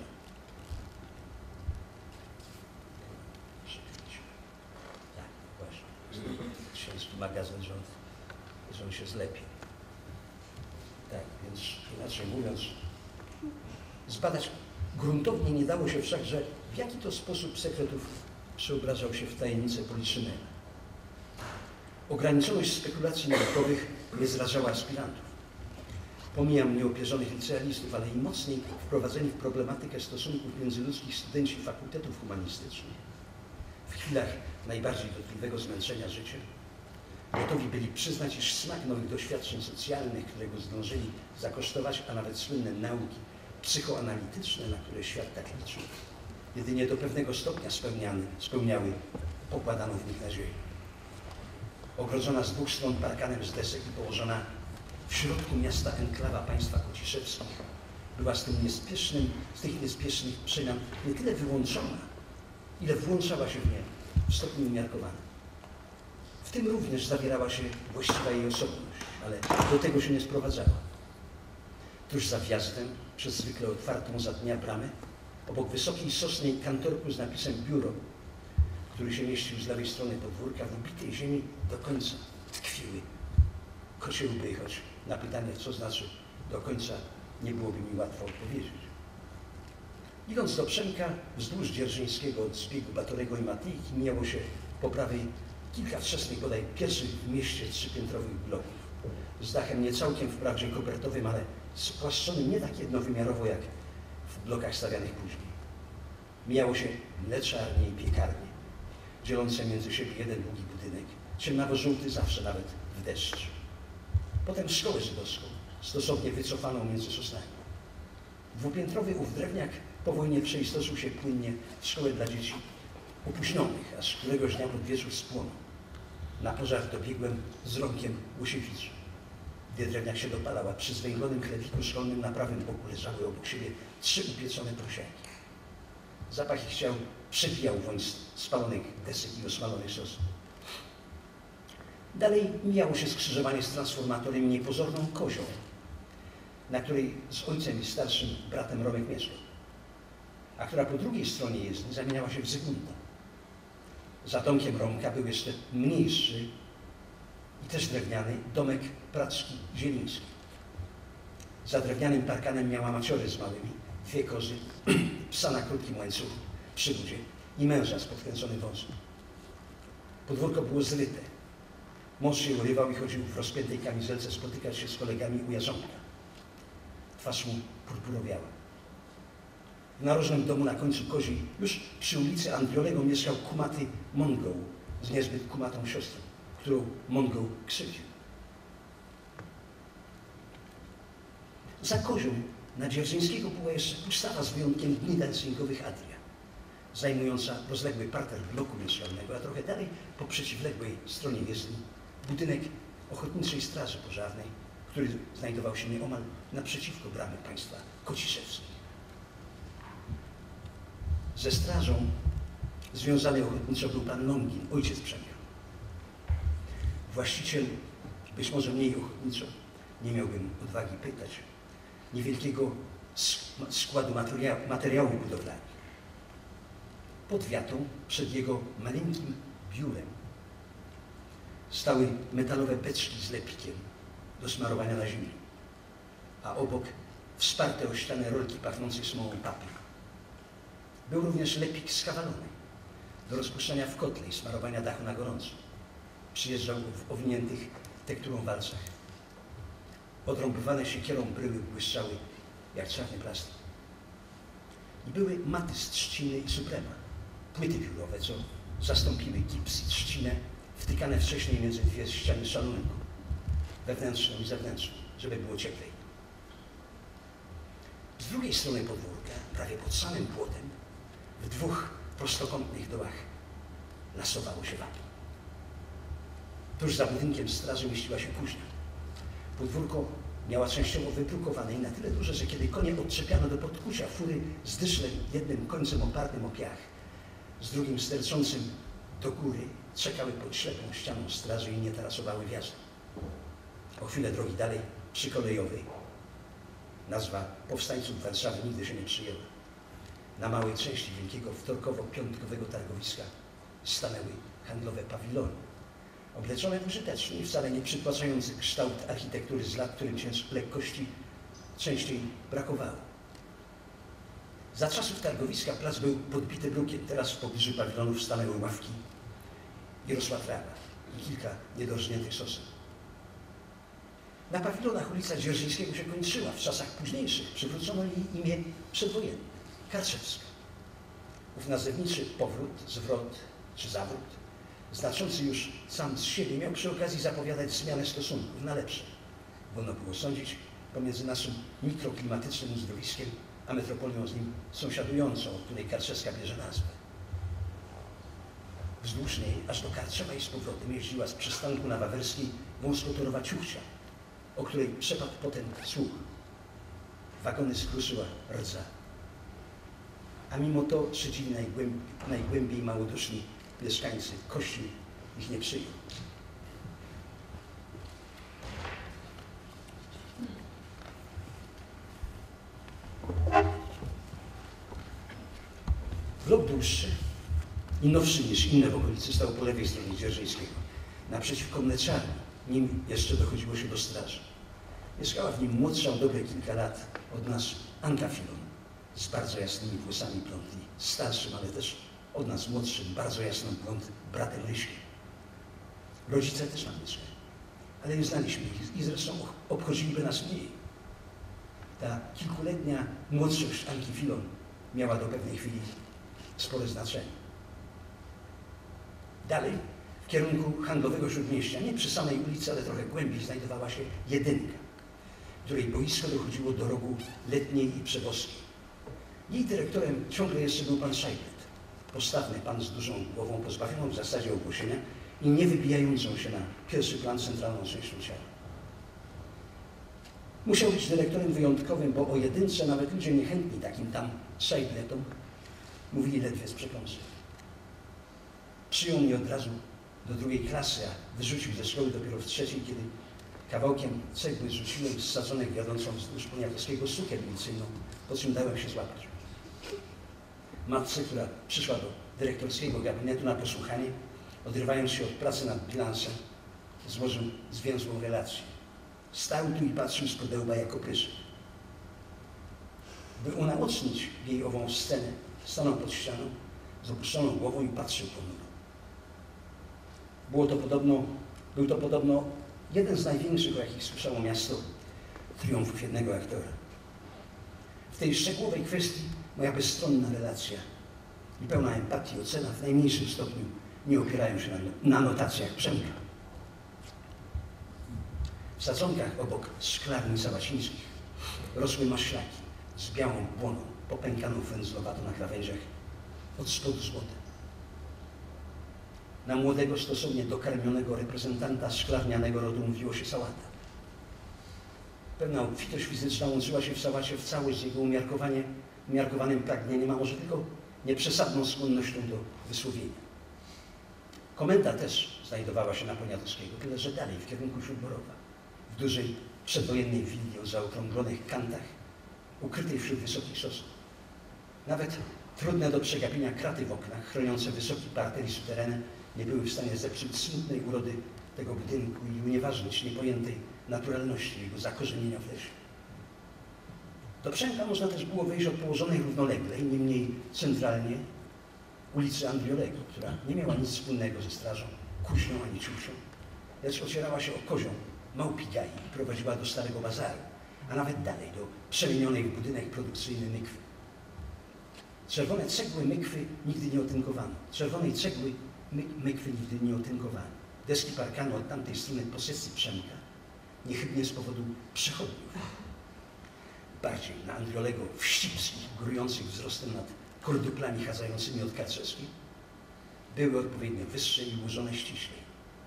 Tak, właśnie. Święcki magazyn, że on, że on się zlepi. Tak, więc inaczej mówiąc, zbadać gruntownie nie dało się wszakże, w jaki to sposób sekretów przeobrażał się w tajemnicę Poliszynela. Ograniczoność spekulacji naukowych nie zrażała aspirantów. Pomijam nieopierzonych licealistów, ale i mocniej wprowadzeni w problematykę stosunków międzyludzkich studenci fakultetów humanistycznych. W chwilach najbardziej dotkliwego zmęczenia życiem gotowi byli przyznać, iż smak nowych doświadczeń socjalnych, którego zdążyli zakosztować, a nawet słynne nauki psychoanalityczne, na które świat tak liczył, jedynie do pewnego stopnia spełniany, spełniały pokładaną w nich nadzieję. Ogrodzona z dwóch stron parkanem z desek i położona w środku miasta enklawa państwa kociszewskich była z tym niespiesznym, z tych niespiesznych przemian nie tyle wyłączona, ile włączała się w nie w stopniu umiarkowanym. W tym również zawierała się właściwa jej osobność, ale do tego się nie sprowadzała. Tuż za wjazdem, przez zwykle otwartą za dnia bramę, obok wysokiej sosnej kantorku z napisem biuro, który się mieścił z lewej strony podwórka, w ubitej ziemi do końca tkwiły kocie łby, choć na pytanie, co znaczy do końca, nie byłoby mi łatwo odpowiedzieć. Idąc do Przemka, wzdłuż Dzierżyńskiego od zbiegu Batorego i Matyjki mijało się po prawej kilka wczesnych, bodaj pierwszych w mieście trzypiętrowych bloków, z dachem nie całkiem wprawdzie kopertowym, ale spłaszczonym nie tak jednowymiarowo jak w blokach stawianych później. Mijało się mleczarnie i piekarnie, dzielące między siebie jeden długi budynek, ciemnawo-żółty zawsze, nawet w deszcz. Potem szkołę żydowską, stosownie wycofaną między sosnami. Dwupiętrowy ów drewniak po wojnie przeistoczył się płynnie w szkołę dla dzieci opóźnionych, aż któregoś dnia pod wieczór spłonął. Na pożar dobiegłem z rąkiem Łosiewicza. Gdy drewniak się dopalał, a przy zwęglonym chlewniku szkolnym na prawym boku leżały obok siebie trzy upieczone prosiaki. Zapach ich ciał przebijał woń spalonych desek i osmalonych sos. Dalej mijało się skrzyżowanie z transformatorem i niepozorną kozią, na której z ojcem i starszym bratem Romek mieszkał, a która po drugiej stronie jezdni zamieniała się w Zygmunta. Za domkiem Romka był jeszcze mniejszy i też drewniany domek praczki Zielińskiej. Za drewnianym parkanem miała maciory z małymi, dwie kozy, psa na krótkim łańcuchu przy budzie i męża z podkręconym wąsem. Podwórko było zryte. Mąż się urywał i chodził w rozpiętej kamizelce spotykać się z kolegami u Jarząbka. Twarz mu purpurowiała. W narożnym domu na końcu Kozi, już przy ulicy Andriolego, mieszkał kumaty Mongoł z niezbyt kumatą siostrą, którą Mongoł krzywdził. Za Kozią na Dzierżyńskiego była jeszcze pustawa z wyjątkiem dni dancingowych Adria, zajmująca rozległy parter bloku mieszkalnego, a trochę dalej, po przeciwległej stronie jezdni, budynek Ochotniczej Straży Pożarnej, który znajdował się nieomal naprzeciwko bramy państwa Kociszewskiej. Ze strażą związany ochotniczo był pan Longin, ojciec Przemka. Właściciel, być może mniej ochotniczo, nie miałbym odwagi pytać, niewielkiego składu materiału, materiałów budowlanych. Pod wiatą, przed jego maleńkim biurem, stały metalowe beczki z lepikiem do smarowania na zimie, a obok wsparte o ścianę rolki pachnącej smołą papier. Był również lepik skawalony do rozpuszczania w kotle i smarowania dachu na gorąco. Przyjeżdżał w owiniętych tekturą walcach. Odrąbywane siekierą bryły błyszczały jak czarny plastik. I były maty z trzciny i suprema, płyty biurowe, co zastąpiły gips i trzcinę wtykane wcześniej między dwie ściany szalunku, wewnętrzną i zewnętrzną, żeby było cieplej. Z drugiej strony podwórka, prawie pod samym płotem, w dwóch prostokątnych dołach lasowało się wapno. Tuż za budynkiem straży mieściła się kuźnia. Podwórko miała częściowo wyprukowane i na tyle duże, że kiedy konie odczepiano do podkucia, fury z dyszlem, jednym końcem opartym o piach, z drugim sterczącym do góry, czekały pod ślepą ścianą straży i nie tarasowały wjazdu. O chwilę drogi dalej, przy kolejowej, nazwa powstańców Warszawy nigdy się nie przyjęła. Na małej części wielkiego wtorkowo-piątkowego targowiska stanęły handlowe pawilony, obleczone w użyteczny i wcale nie przytłaczający kształt architektury z lat, którym lekkości częściej brakowało. Za czasów targowiska plac był podbity brukiem, teraz w pobliżu pawilonów stanęły ławki i rosła trawa i kilka niedorżniętych sosen. Na pawilonach ulica Dzierżyńskiego się kończyła. W czasach późniejszych przywrócono jej imię przedwojenne – Karczewska. Ów nazewniczy powrót, zwrot czy zawrót, znaczący już sam z siebie, miał przy okazji zapowiadać zmianę stosunków na lepsze. Wolno było sądzić pomiędzy naszym mikroklimatycznym uzdrowiskiem a metropolią z nim sąsiadującą, od której Karczewska bierze nazwę. Wzdłuż niej, aż do Karczewa i z powrotem, jeździła z przystanku na Wawerskiej wąskotorowa ciuchcia, o której przepadł potem słuch. Wagony skruszyła rdza. a mimo to szydzili najgłębiej, najgłębiej małoduszni mieszkańcy. Kościół ich nie przyjął. Blok dłuższy i nowszy niż inne w okolicy stał po lewej stronie Dzierżyńskiego, naprzeciwko mleczarni, nim jeszcze dochodziło się do straży. Mieszkała w nim młodsza o dobre kilka lat od nas Anka Filon, z bardzo jasnymi włosami blondni, starszym, ale też od nas młodszym, bardzo jasną blond bratem Ryśkiem. Rodzice też nam mieszkali, ale nie znaliśmy ich i zresztą obchodziliby nas mniej. Ta kilkuletnia młodszość Anki Filon miała do pewnej chwili spore znaczenie. Dalej, w kierunku handlowego Śródmieścia, nie przy samej ulicy, ale trochę głębiej, znajdowała się Jedynka, której boisko dochodziło do rogu Letniej i Przewozkiej. Jej dyrektorem ciągle jeszcze był pan Szajblet, postawny pan z dużą głową, pozbawioną w zasadzie ogłosienia i nie wybijającą się na pierwszy plan centralną częścią ciała. Musiał być dyrektorem wyjątkowym, bo o Jedynce nawet ludzie niechętni takim tam Szajbletom mówili ledwie z przekąsem. Przyjął mnie od razu do drugiej klasy, a wyrzucił ze szkoły dopiero w trzeciej, kiedy kawałkiem cegły rzuciłem z sadzonek wiodącą wzdłuż Poniatowskiego sukę milicyjną, po czym dałem się złapać. Matce, która przyszła do dyrektorskiego gabinetu na posłuchanie, odrywając się od pracy nad bilansem, złożył zwięzłą relację. Stał tu i patrzył z pudełba jako pyszek. By unaocznić jej ową scenę, stanął pod ścianą, z opuszczoną głową i patrzył ponuro. Było to podobno, był to podobno jeden z największych, o jakich słyszało miasto, triumfów jednego aktora. W tej szczegółowej kwestii moja bezstronna relacja i pełna empatii, ocena w najmniejszym stopniu nie opierają się na, na notacjach Przemka. W sadzonkach obok szklarni Sabacińskich rosły maślaki z białą błoną, popękaną węzlowatą na krawędziach, od spodu złote. Na młodego, stosownie dokarmionego reprezentanta szklarnianego rodu mówiło się sałata. Pewna obfitość fizyczna łączyła się w sałacie w całość z jego umiarkowanie, umiarkowanym pragnieniem, a może tylko nieprzesadną skłonnością do wysłowienia. Komenda też znajdowała się na Poniatowskiego, tyle że dalej, w kierunku Śródborowa, w dużej przedwojennej willi o zaokrąglonych kantach, ukrytej wśród wysokich sosnów. Nawet trudne do przegapienia kraty w oknach, chroniące wysoki parter i suterenę, nie były w stanie zepsuć smutnej urody tego budynku i unieważnić niepojętej naturalności jego zakorzenienia w lesie. Do Przemka można też było wejść od położonej równolegle, niemniej centralnie, ulicy Andriolego, która nie miała nic wspólnego ze strażą, kuźnią ani ciusią, lecz ocierała się o kozią Małpigai i prowadziła do Starego Bazaru, a nawet dalej do przemienionej w budynek produkcyjny mykwy. Czerwone cegły mykwy nigdy nie otynkowano. Czerwonej cegły my, mykwy nigdy nie otynkowano. Deski parkanu od tamtej strony posesji Przemka, niechybnie z powodu przechodniów. Bardziej na Andriolego wścibskich, górujących wzrostem nad korduplami chadzającymi od Karczewskiej, były odpowiednio wyższe i ułożone ściślej.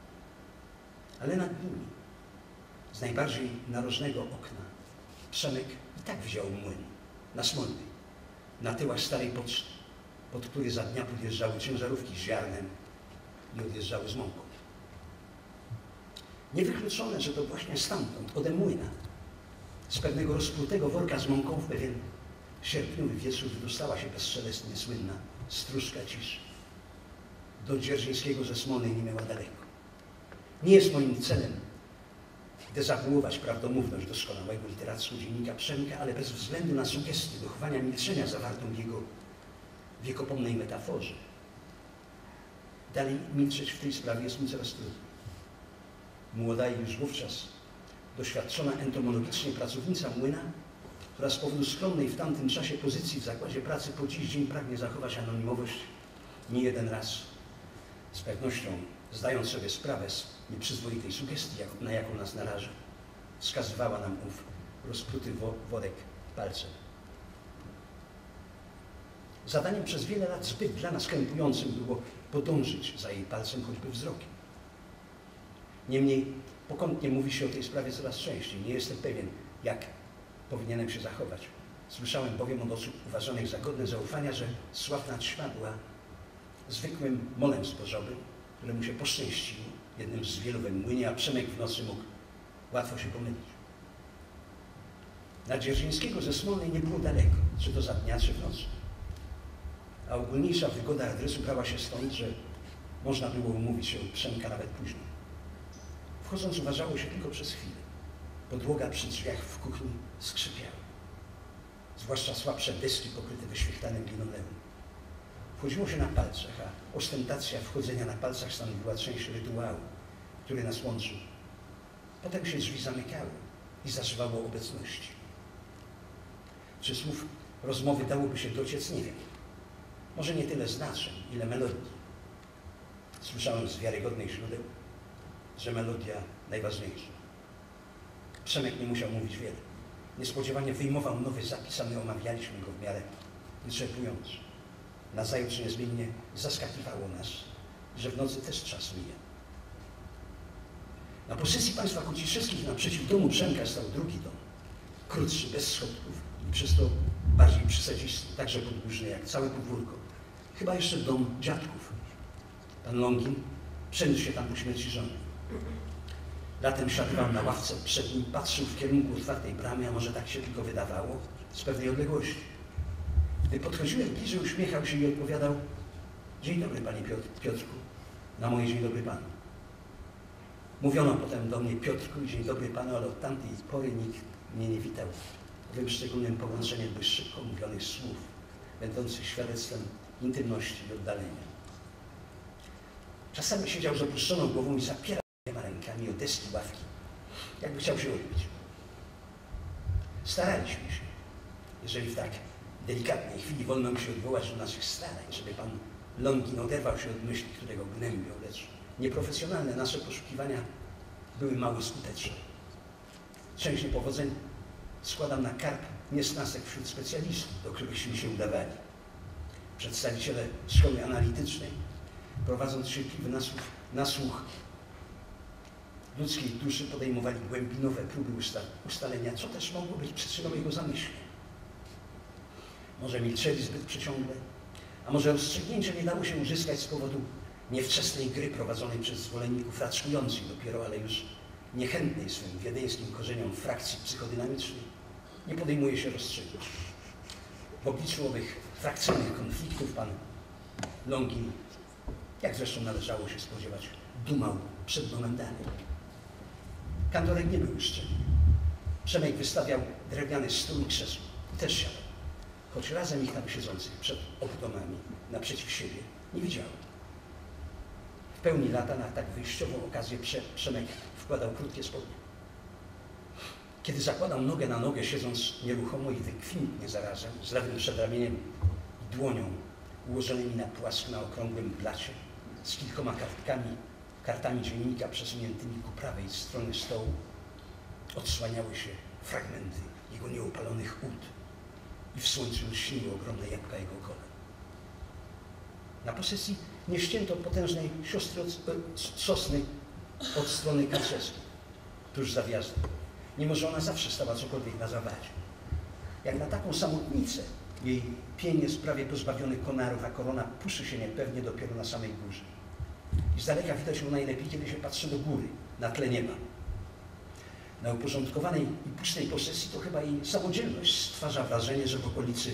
Ale nad nimi, z najbardziej narożnego okna, Przemek i tak widział młyn na Smolnej, na tyłach starej poczty, pod który za dnia podjeżdżały ciężarówki z ziarnem i odjeżdżały z mąką. Niewykluczone, że to właśnie stamtąd, ode młyna, z pewnego rozplutego worka z mąką w pewien sierpniowy wieczór wydostała się bezszelestnie słynna stróżka ciszy. Do Dzierżyńskiego ze Smolnej nie miała daleko. Nie jest moim celem dezawuować prawdomówność doskonałego literackiego dziennika Przemka, ale bez względu na sugestię dochowania milczenia zawartą w jego wiekopomnej metaforze. Dalej milczeć w tej sprawie jest mi coraz trudniej. Młoda i już wówczas doświadczona entomologicznie pracownica młyna, która z powodu skromnej w tamtym czasie pozycji w zakładzie pracy po dziś dzień pragnie zachować anonimowość, nie jeden raz, z pewnością zdając sobie sprawę z nieprzyzwoitej sugestii, na jaką nas naraża, wskazywała nam ów rozpruty wo worek palcem. Zadaniem przez wiele lat zbyt dla nas krępującym było podążyć za jej palcem choćby wzrokiem. Niemniej pokątnie mówi się o tej sprawie coraz częściej. Nie jestem pewien, jak powinienem się zachować. Słyszałem bowiem od osób uważanych za godne zaufania, że sławna ćma była zwykłym molem zbożowym, któremu się poszczęściło, jednym z wielu we młynie, a Przemek w nocy mógł łatwo się pomylić. Na Dzierżyńskiego ze Smolnej nie było daleko, czy to za dnia, czy w nocy. A ogólniejsza wygoda adresu brała się stąd, że można było umówić się u Przemka nawet później. Wchodząc uważało się tylko przez chwilę. Podłoga przy drzwiach w kuchni skrzypiała. Zwłaszcza słabsze deski pokryte wyświechtanym linoleum. Wchodziło się na palcach, a ostentacja wchodzenia na palcach stanowiła część rytuału, który nas łączył. Potem się drzwi zamykały i zażywało obecności. Czy słów rozmowy dałoby się dociec? Nie wiem. Może nie tyle znaczeń, ile melodii. Słyszałem z wiarygodnych źródeł, że melodia najważniejsza. Przemek nie musiał mówić wiele. Niespodziewanie wyjmował nowy zapis, a my omawialiśmy go w miarę wyczerpująco. Nazajutrz niezmiennie zaskakiwało nas, że w nocy też czas mija. Na posesji państwa Kociszewskich naprzeciw domu Przemka stał drugi dom. Krótszy, bez schodków i przez to bardziej przysadzisty, także podłużny jak całe podwórko. Chyba jeszcze dom dziadków. Pan Longin przeniósł się tam po śmierci żony. Latem siadywał na ławce przed nim, patrzył w kierunku otwartej bramy, a może tak się tylko wydawało, z pewnej odległości. Gdy podchodziłem bliżej, uśmiechał się i odpowiadał: dzień dobry, panie Piotr, Piotrku. Na moje dzień dobry panu. Mówiono potem do mnie Piotrku i dzień dobry panu, ale od tamtej pory nikt mnie nie witał. Owym szczególnym połączeniem dość szybko mówionych słów, będących świadectwem intymności i oddalenia. Czasami siedział z opuszczoną głową i zapierał rękami o deski ławki, jakby chciał się odbić. Staraliśmy się, jeżeli w tak delikatnej chwili wolno mi się odwołać do naszych starań, żeby pan Longin oderwał się od myśli, które go gnębią, lecz nieprofesjonalne nasze poszukiwania były mało skuteczne. Część niepowodzeń składam na karp niesnasek wśród specjalistów, do którychśmy się udawali. Przedstawiciele szkoły analitycznej, prowadząc cierpliwy nasłuch, nasłuch ludzkiej duszy, podejmowali głębinowe próby usta ustalenia, co też mogło być przyczyną jego zamyśleń. Może milczeli zbyt przeciągle, a może rozstrzygnięcia nie dało się uzyskać z powodu niewczesnej gry prowadzonej przez zwolenników raczkujących dopiero, ale już niechętnej swym wiedeńskim korzeniom frakcji psychodynamicznej. Nie podejmuje się rozstrzygnąć. W obliczu owych frakcyjnych konfliktów pan Longin, jak zresztą należało się spodziewać, dumał przed momentami. Kantorek nie był uszczelny. Przemek wystawiał drewniany stół i krzesło. Też siadał. Choć razem ich tam siedzących przed obu domami, naprzeciw siebie, nie widziałem. W pełni lata na tak wyjściową okazję Prze Przemek wkładał krótkie spodnie. Kiedy zakładał nogę na nogę, siedząc nieruchomo i wykwintnie zarazem, z lewym przedramieniem i dłonią ułożonymi na płasko na okrągłym blacie, z kilkoma kartkami, kartami dziennika przesuniętymi ku prawej stronie stołu, odsłaniały się fragmenty jego nieupalonych ud i w słońcu lśniły ogromne jabłka jego kolan. Na posesji nie ścięto potężnej siostry od, sosny od strony kanclerskiej, tuż za wjazdem, mimo że ona zawsze stała cokolwiek na zawadzie. Jak na taką samotnicę, jej pień jest prawie pozbawiony konarów, a korona puszy się niepewnie dopiero na samej górze. I z daleka widać ją najlepiej, kiedy się patrzy do góry, na tle nieba. Na uporządkowanej i pustej posesji to chyba jej samodzielność stwarza wrażenie, że w okolicy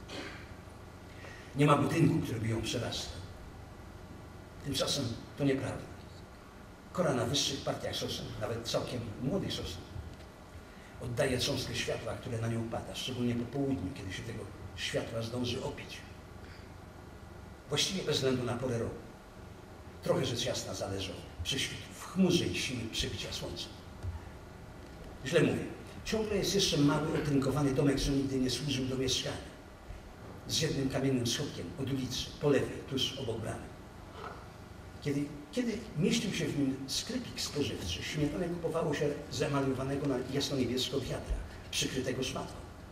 nie ma budynku, który by ją przerastał. Tymczasem to nieprawda. Kora na wyższych partiach sosen, nawet całkiem młodej sosny, oddaje cząstkę światła, które na nią pada, szczególnie po południu, kiedy się tego światła zdąży opić. Właściwie bez względu na porę roku. Trochę rzecz jasna zależy od prześwitu w chmurze i siły przebicia słońca. Źle mówię. Ciągle jest jeszcze mały, otynkowany domek, że nigdy nie służył do mieszkania. Z jednym kamiennym schodkiem od ulicy, po lewej, tuż obok bramy. Kiedy, kiedy mieścił się w nim sklepik spożywczy, śmietanę kupowało się zemaliowanego na jasno-niebiesko wiadra, przykrytego szmatą.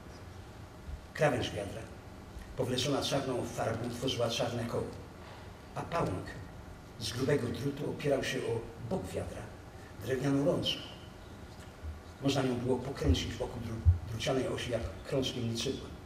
Krawędź wiadra, powleczona czarną farbą, tworzyła czarne koło, a pałąk z grubego drutu opierał się o bok wiadra, drewnianą rączką. Można nią było pokręcić wokół dru drucianej osi jak krążkiem liczydła.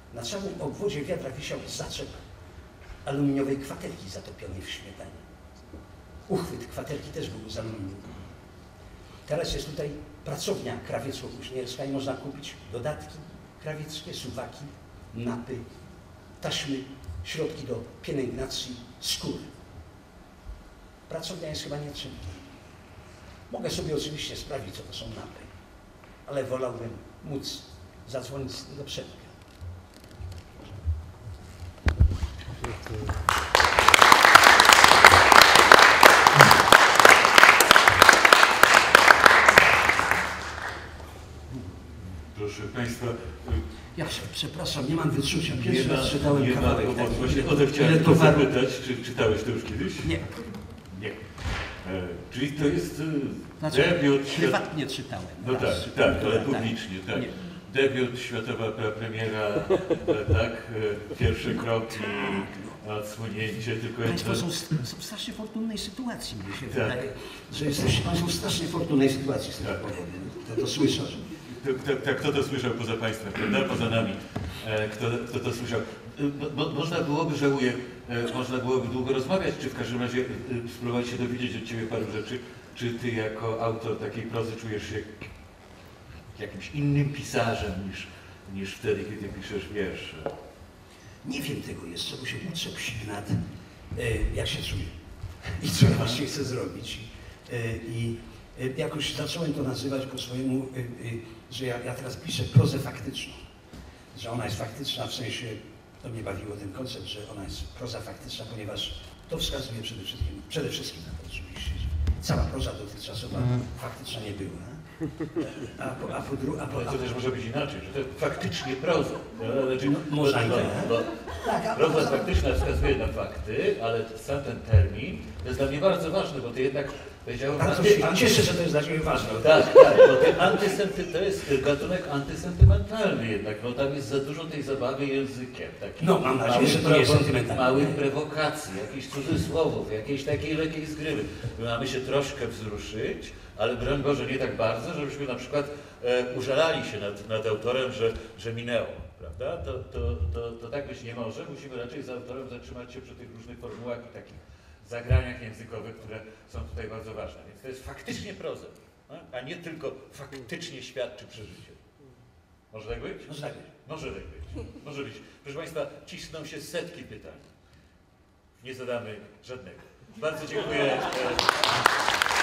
Na całym obwodzie wiatra wisiał zaczep aluminiowej kwaterki zatopionej w śmietanie. Uchwyt kwaterki też był z aluminium. Teraz jest tutaj pracownia krawiecko-kuśnierska i można kupić dodatki krawieckie, suwaki, napy, taśmy, środki do pielęgnacji skóry. Pracownia jest chyba nietrzymna. Mogę sobie oczywiście sprawdzić, co to są napy, ale wolałbym móc zadzwonić do Przemka. Proszę Państwa, Ja przepraszam, nie mam wyczucia. nie Pierwszy ma, raz czytałem nie ma kawałek powodu. taki. Właśnie o to chciałem Ile tylko towaru? zapytać, czy czytałeś to już kiedyś? Nie. Nie. E, czyli to jest e, Znaczy, debiut... prywatnie czytałem. No raz tak, czytałem, tak, ale publicznie, tak. Nie. Debiut, światowa pre- premiera, e, tak, e, pierwszy krok i odsłonięcie, tylko Państwo jedno... są, są w strasznie fortunnej sytuacji, mnie się Tak. wydaje, że jesteście Państwo w strasznie fortunnej sytuacji z tego Tak. powodu. To, to słyszę. Że... Tak, tak, kto to słyszał poza Państwem, prawda? Poza nami. E, Kto, kto to słyszał? E, Mo, można byłoby, żałuję, e, można byłoby długo rozmawiać, czy w każdym razie e, spróbować się dowiedzieć od Ciebie paru rzeczy. Czy Ty jako autor takiej prozy czujesz się jakimś innym pisarzem niż, niż wtedy, kiedy piszesz wiersze? Nie wiem tego jeszcze, bo się uczę psich nad, e, jak się czuję i co ja właśnie chcę zrobić. E, I e, jakoś zacząłem to nazywać po swojemu, e, e, że ja, ja teraz piszę prozę faktyczną. Że ona jest faktyczna w sensie, to mnie bawiło ten koncept, że ona jest proza faktyczna, ponieważ to wskazuje przede wszystkim, przede wszystkim na to oczywiście, że cała proza dotychczasowa faktyczna nie była. A po, a po, dru, a po, Ale a to po, też może być inaczej, że to faktycznie proza. No, znaczy, No, można i bo, tak. bo tak, a proza poza- faktyczna wskazuje na fakty, ale sam ten termin jest dla mnie bardzo ważny, bo Ty jednak powiedziałem... Bardzo anty- się anty- cieszę, że to jest dla Ciebie ważne. Tak, tak, bo ten antysenty, to jest gatunek antysentymentalny jednak, no tam jest za dużo tej zabawy językiem. Takich No, mam nadzieję, małych że to nie jest prowo- sentymentalne. Małych prowokacji, jakichś cudzysłowów, jakiejś takiej lekkiej zgrywy. My mamy się troszkę wzruszyć, ale broń Boże nie tak bardzo, żebyśmy na przykład e, użalali się nad, nad autorem, że, że minęło, prawda? To, to, to, to tak być nie może. Musimy raczej z autorem zatrzymać się przy tych różnych formułach i takich zagraniach językowych, które są tutaj bardzo ważne. Więc to jest faktycznie proza, a nie tylko faktycznie świadczy przeżycie. Może tak być? Może tak być. Może tak być. Może być. Proszę Państwa, cisną się setki pytań. Nie zadamy żadnego. Bardzo dziękuję.